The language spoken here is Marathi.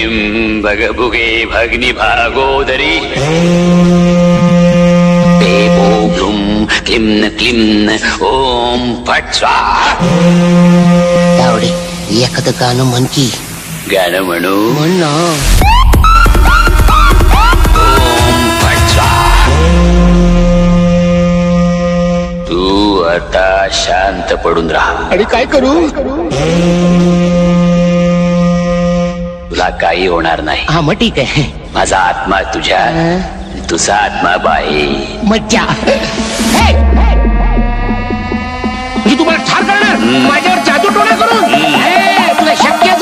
क्लीं भगभुगे भग्नि भागोदरी देवो ब्लूं क्लीं क्लीं ओम फट स्वाहा. तावडे एखादं गाणं म्हण की. गाणं म्हणू? म्हण ना. ओम फट स्वाहा. तू आता शांत पडून राहा. आणि काय करू? तुला काही होणार नाही. हा मग ठीक आहे. माझा आत्मा तुझ्या, तुझा आत्मा बाहेर. मज्जा. म्हणजे तुम्हाला ठार करणार माझ्यावर जादू टोना करून? तुला शक्य